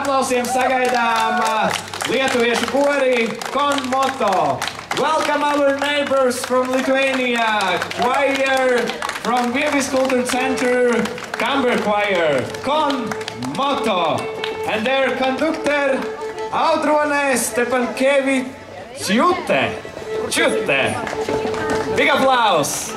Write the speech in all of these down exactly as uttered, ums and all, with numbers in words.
aplausiem sagaidām lietuviešu kori Konmoto. Welcome our neighbors from Lithuania, choir from Vievys Culture Center, Camber Choir, Konmoto, and their conductor, Audrone Stepankevičiūtė. Čute. Big applause.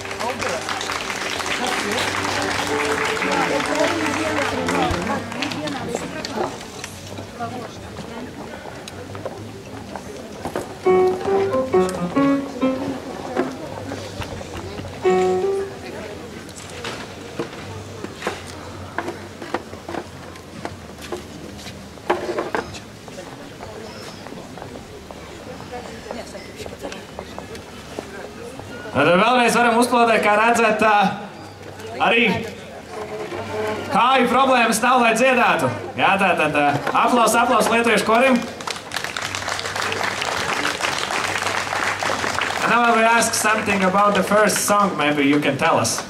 Tad vēlreiz varam uzklausīt, kā redzat, arī kāju problēmas nav, lai dziedātu. Jā, tātad aplaus, aplaus lietuviešu korim. And now I will ask something about the first song, maybe you can tell us.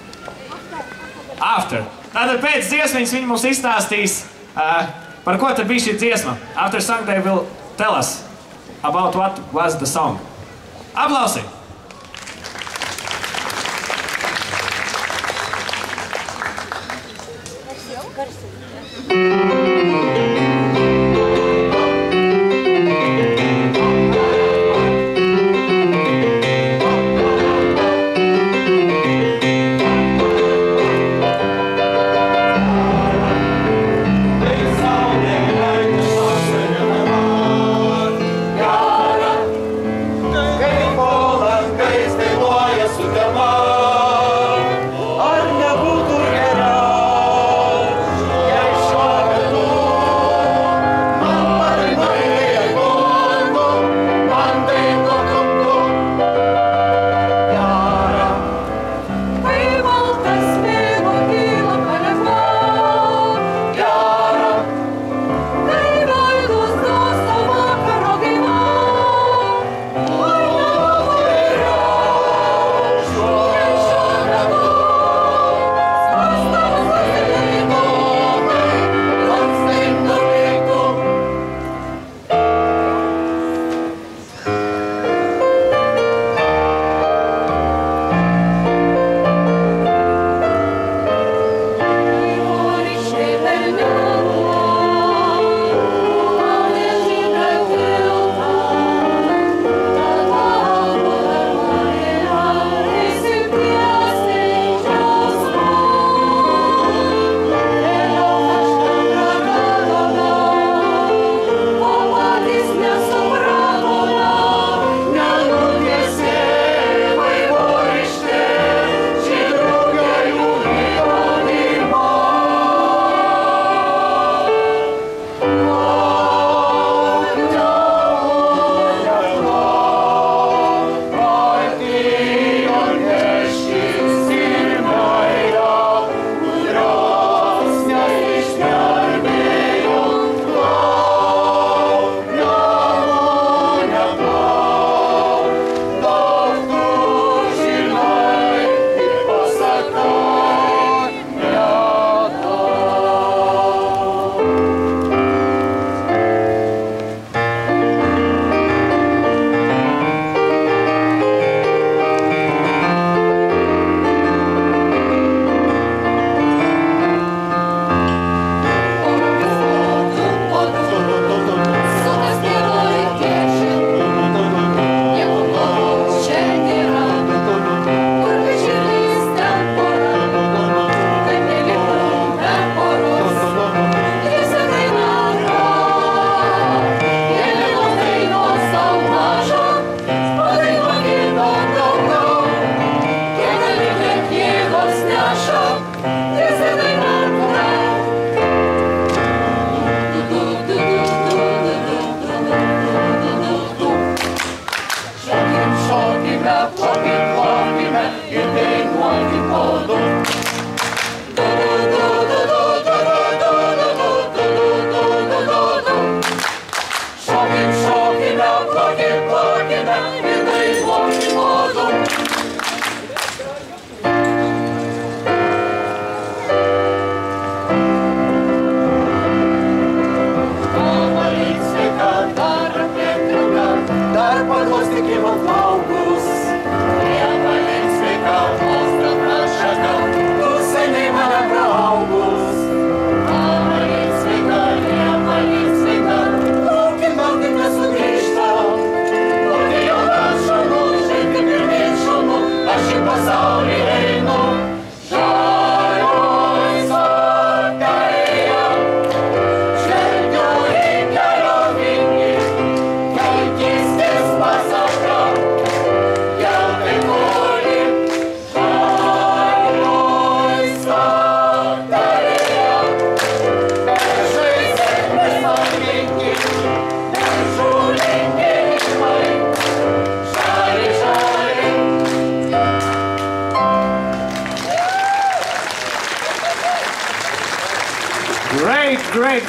After. Tātad pēc dziesmiņas viņi mums izstāstīs, uh, par ko tad bija šī dziesma. After song they will tell us about what was the song. Aplausi! Bola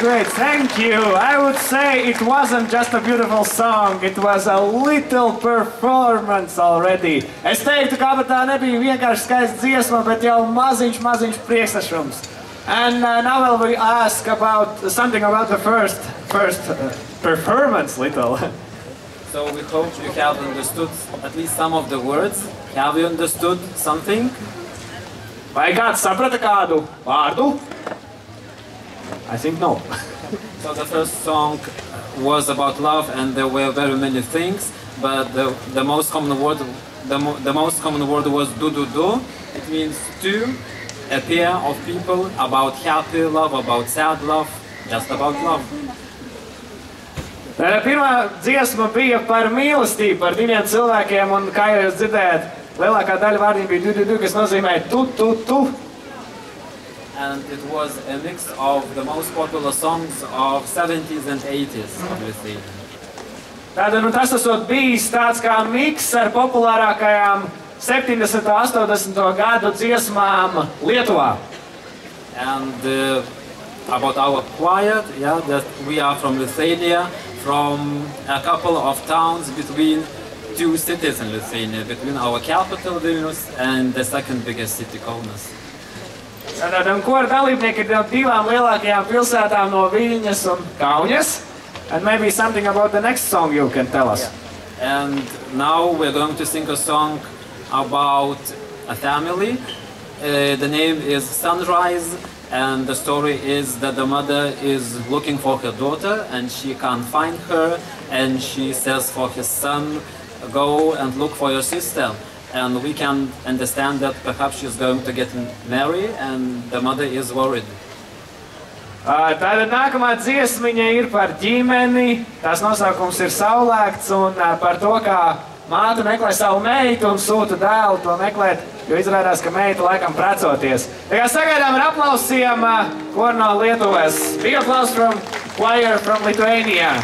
great. Thank you. I would say it wasn't just a beautiful song, it was a little performance already. Es teiktu, kā pat tā nebija vienkārši skaista dziesma, bet jau maziņš, maziņš priekšnesums. And uh, now we ask about something about the first, first uh, performance little. So we hope you have understood at least some of the words. Have you understood something? Vai kāds saprata kādu vārdu? I think no. So the first song was about love, and there were very many things, but the, the most common word the, mo the most common word was do do do. It means two, a pair of people, about happy love, about sad love, just about love. Pirmā dziesma bija par mīlestību, par diviem cilvēkiem, un kā jūs dzirdējat, lielākā daļa vārdiņu bija du du du, kas nozīmē tu tu tu. And it was a mix of the most popular songs of seventies and eighties, obviously. Tātad, nu, tas esot bijis tāds kā miks ar populārākajām septiņdesmito, astoņdesmito gadu dziesmām Lietuvā. And uh, about our choir, yeah, that we are from Lithuania, from a couple of towns between two cities in Lithuania, between our capital Vilnius and the second biggest city, Kaunas. Tātad, un kora dalībnieki ir no divām lielākajām pilsētām, no Viļņas un Kaunas. And maybe something about the next song you can tell us. Yeah. And now we're going to sing a song about a family. Uh, the name is Sunrise, and the story is that the mother is looking for her daughter and she can't find her, and she says for his son, go and look for your sister. And we can understand that perhaps she's going to get married, and the mother is worried. Tātad nākamā dziesmiņa ir par ģimeni, tās nosaukums ir Saulēkts, un par to, kā māte meklē savu meitu un sūta dēlu to meklēt, jo izrādās, ka meita laikam precoties. Tā kā sagaidām ar aplausiem koru no Lietuvas. Big applause from choir from Lithuania.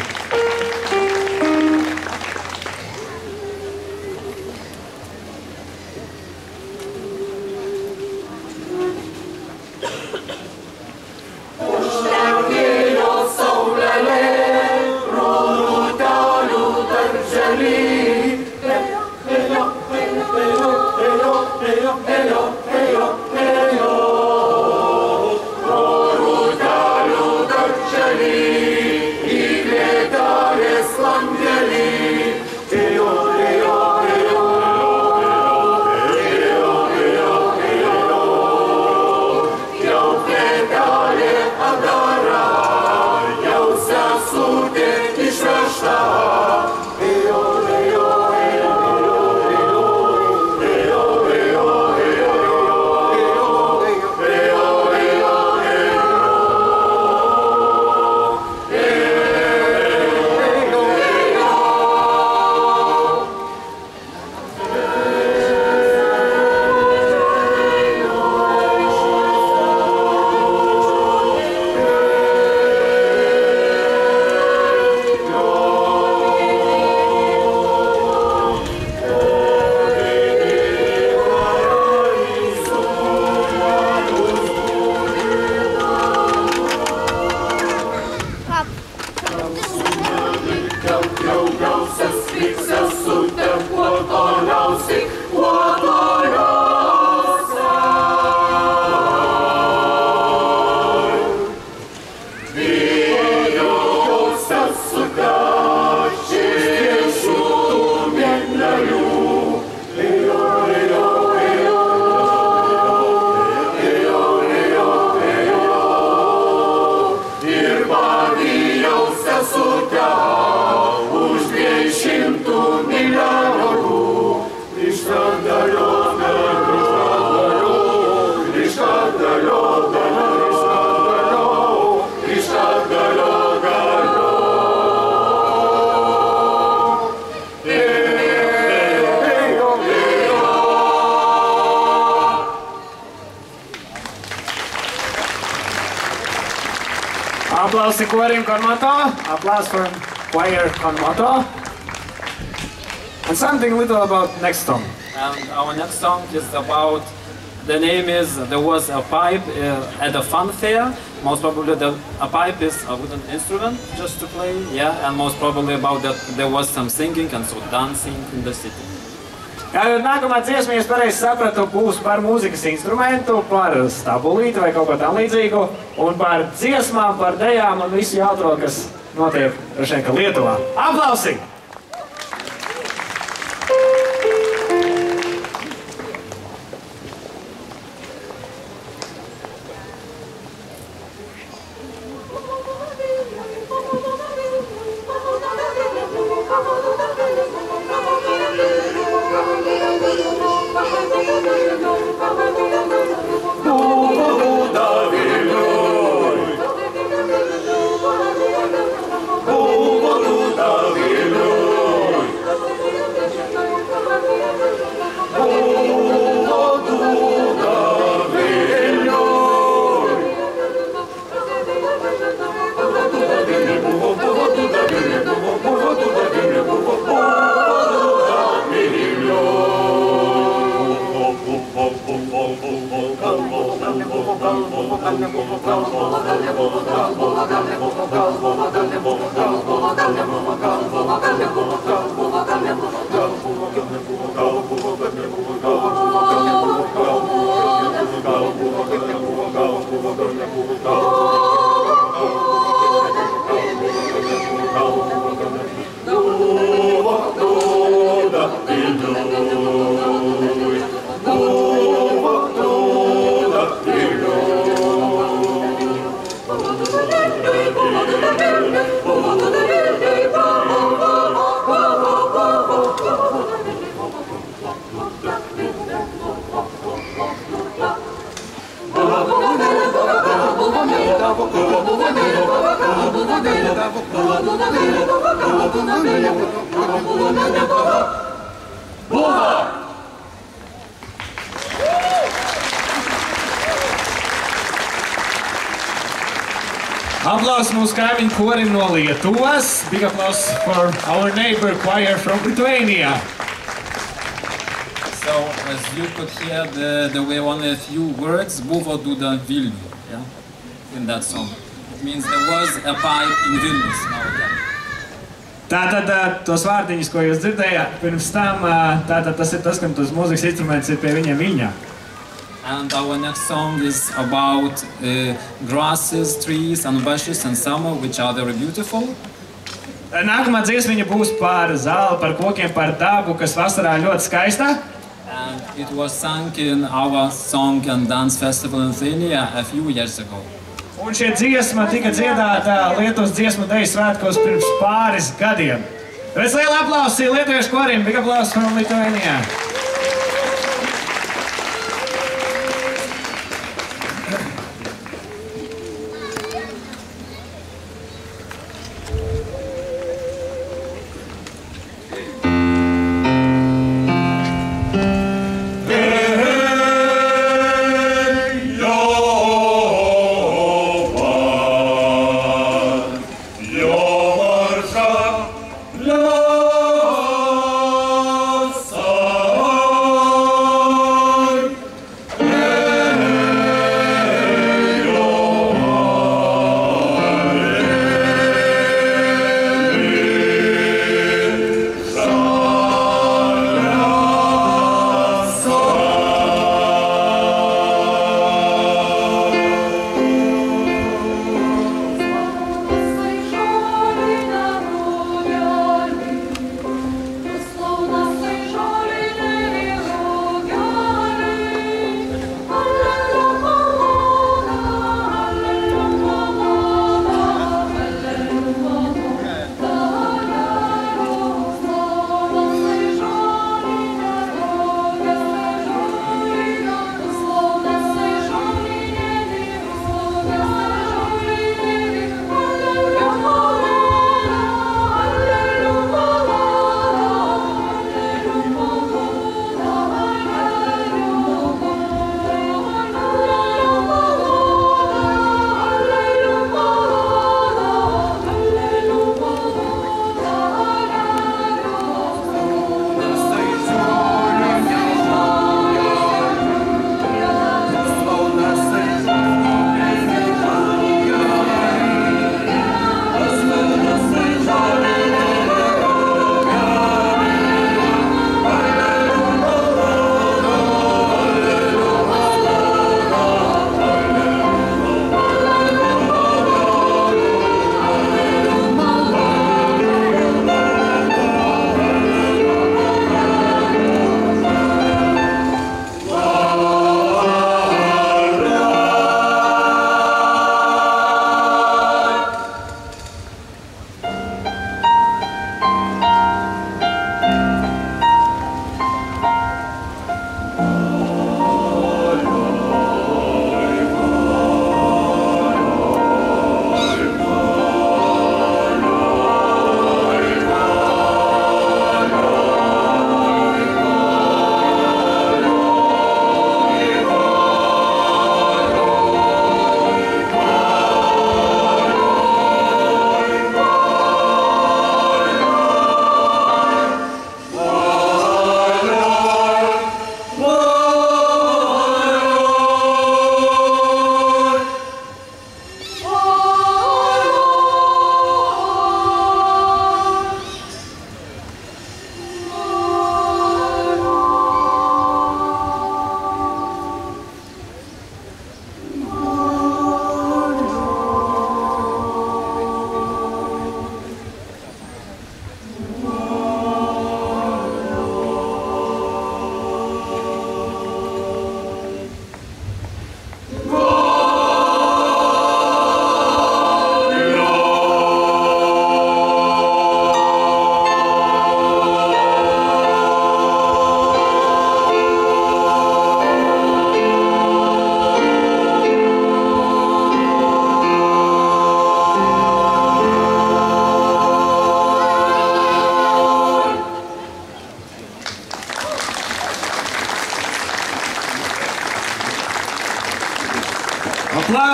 Applause korim Konmato. Applause for choir Konmato. And something little about next song. And our next song is about, the name is, there was a pipe uh, at a fun fair, most probably the, a pipe is a wooden instrument just to play, yeah, and most probably about that there was some singing and so dancing in the city. Nākamā dziesma, ja es pareizi sapratu, būs par mūzikas instrumentu, par stabulīti vai kaut ko tam līdzīgu, un par dziesmām, par dejām un visu jautro, kas notiek droši vien, ka Lietuvā. Aplausi! Aplausos mūsu kaimiņu korim no Lietuvas. Big applause for our neighbor choir from Lithuania. So, as you could hear, the, there were only a few words, buvo duda Vilnių, yeah, in that song. It means there was a pipe in Vilnius now again. Tātad tos vārdiņus, ko jūs dzirdējāt pirms tam, tātad tas ir tas, ka tos mūzikas instruments ir pie viņiem Viļņā. And our next song is about uh, grasses, trees and bushes and summer, which are very beautiful. Nākamā dziesmiņa būs par zāli, par kokiem, par dabu, kas vasarā ļoti skaistā. And it was sung in our song and dance festival in Lithuania a few years ago. Un šie dziesma tika dziedāta Lietuvas dziesmu deju svētkos pirms pāris gadiem. Pēc liela aplausi lietuviešu korim, big applause from Lithuania. Love,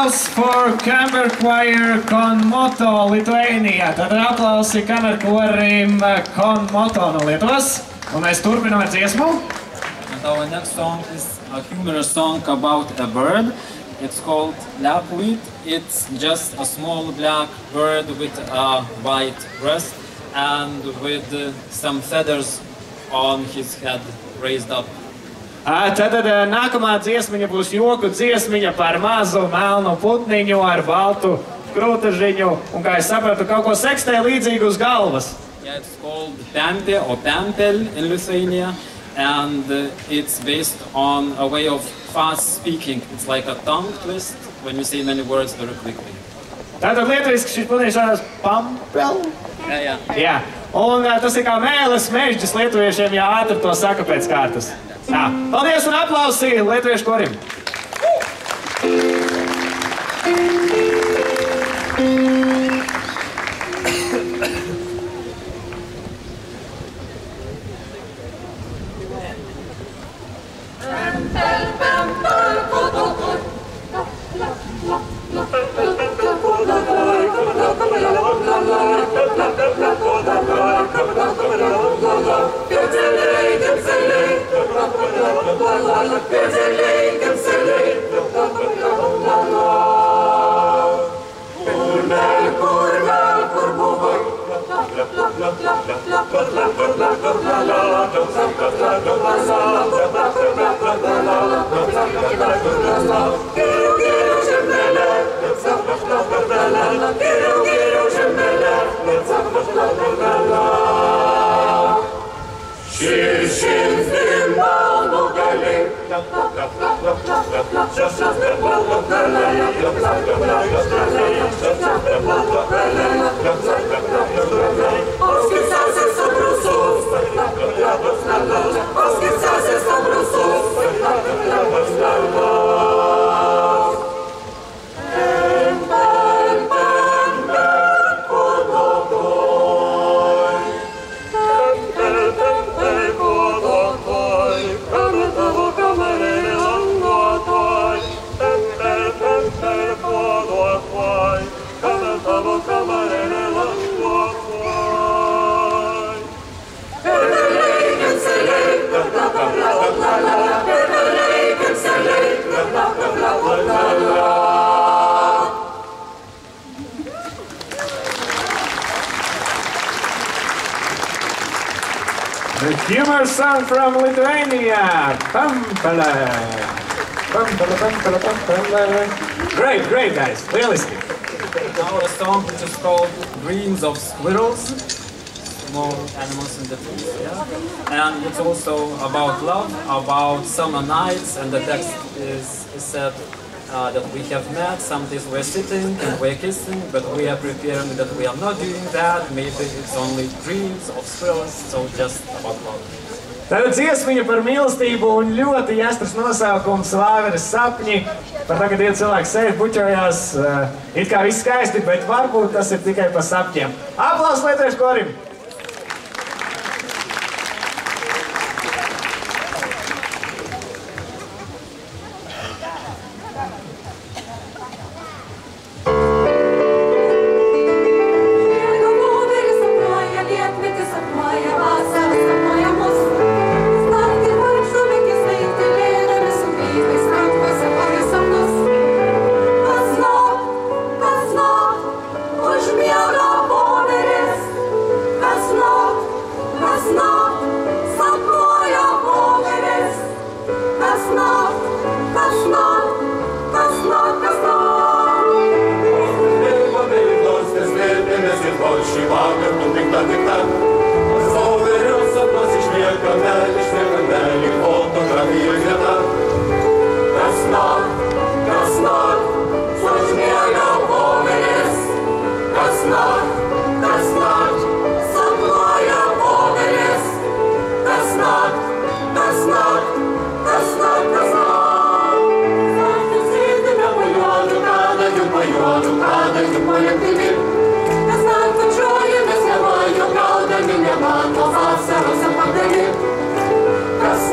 applause for Chamber Choir Con Moto, Lithuania. Tad aplausi kamerkorim Con Moto no Lietuvas. Un mēs turpinām ar dziesmu. And our next song is a humorous song about a bird. It's called Lapwheat. It's just a small black bird with a white breast and with uh, some feathers on his head raised up. Tātad nākamā dziesmiņa būs joku dziesmiņa par mazu melnu putniņu ar baltu krūtažiņu un, kā es sapratu, kaut ko sekstē līdzīgu uz galvas. Yeah, it's called Pempė or Pempel in Lithuania, and uh, it's based on a way of fast speaking. It's like a tongue twist when you say many words very quickly. Tātad lietuviski šis putniņš šādās pampel? Yeah, yeah. Jā, un tas ir kā mēles mežģis lietuviešiem, ja ātri to saka pēc kārtas. Jā, paldies un aplausi lietuviešu korim! The humor song from Lithuania. Pampele. Pampele, pampele, pampele. Great, great guys. Lieliski. Now a song which is called Dreams of Squirrels. Small animals in the trees, yeah. And it's also about love, about summer nights, and the text is, is said uh, that we have met, some days we're sitting and we're kissing, but we are preparing that we are not doing that, maybe it's only dreams of squirrels, so just about love. Tātad dziesmiņa par mīlestību un ļoti jāstras nosaukums Vāveres sapņi. Par to, ka tie cilvēki sēž, buķojās, uh, it kā viss skaisti, bet varbūt tas ir tikai par sapņiem. Aplaus lietuviešu korim!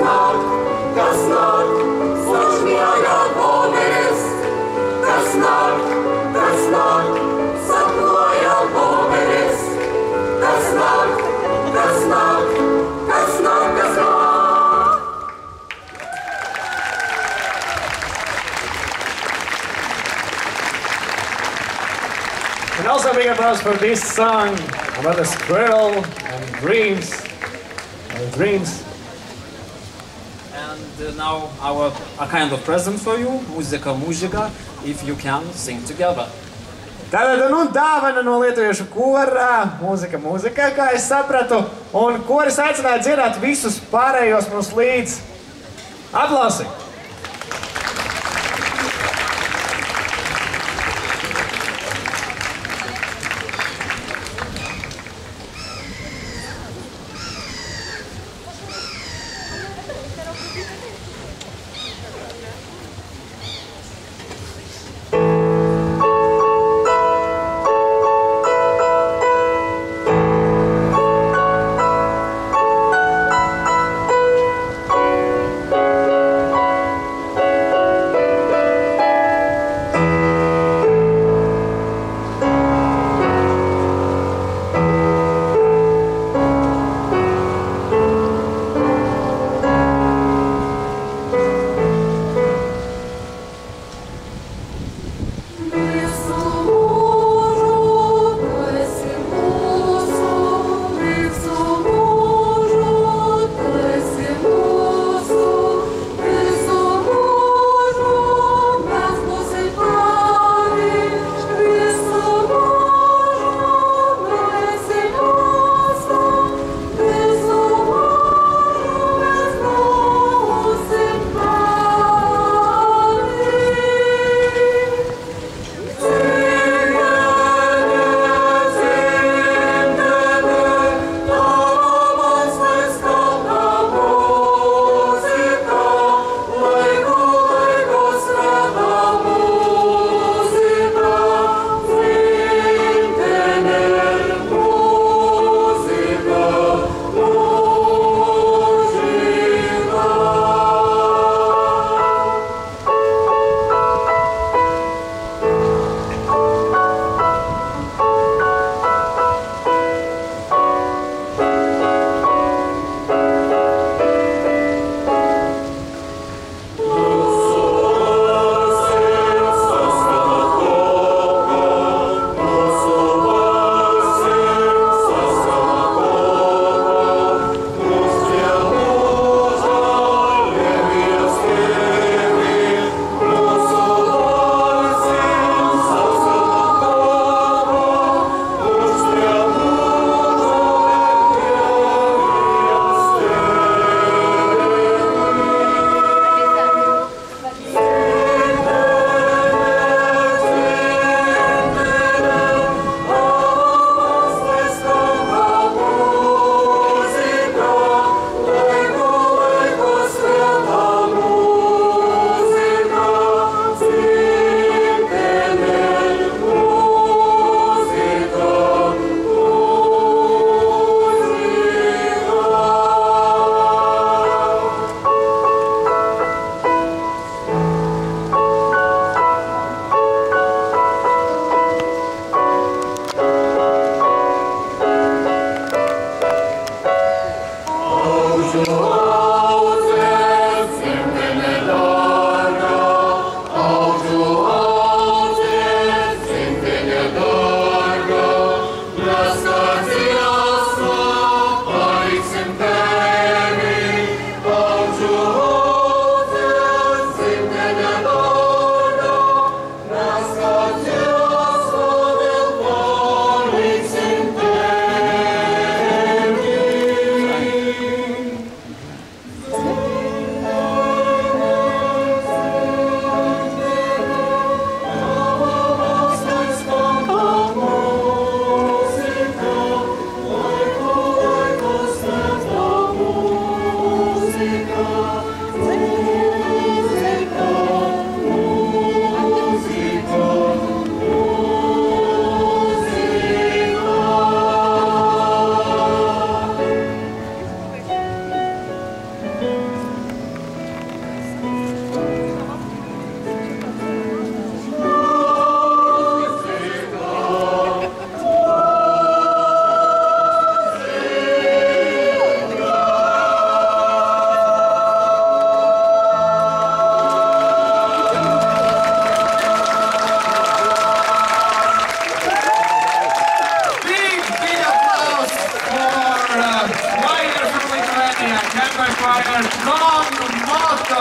Kas nāk, applause for this song about a squirrel and dreams. And dreams. And uh, now our a kind of present for you, muzika mūžika, if you can sing together. Tātad, nu, dāvana no lietuviešu kora, mūzika, mūzika, kā es sapratu, un koris aicināja dziedāt visus pārējos mums līdz. Aplausi!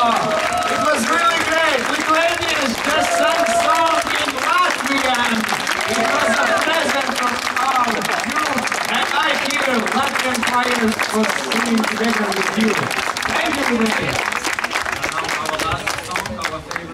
Oh, it was really great. Lithuanians just sang song in Latvian. It was a present from all you, and I here, Latvian choir, was singing together with you. Thank you, Lithuania.